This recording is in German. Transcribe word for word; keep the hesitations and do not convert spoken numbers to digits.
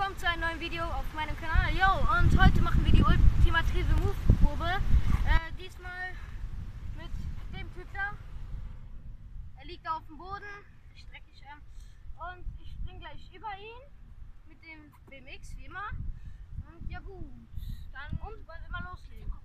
willkommen zu einem neuen Video auf meinem Kanal. Yo, und heute machen wir die ultimative Move-Probe. Äh, diesmal mit dem Typ da. Er liegt auf dem Boden, streckig, ähm, und ich spring gleich über ihn mit dem B M X, wie immer. Und ja gut, dann und wollen wir mal loslegen.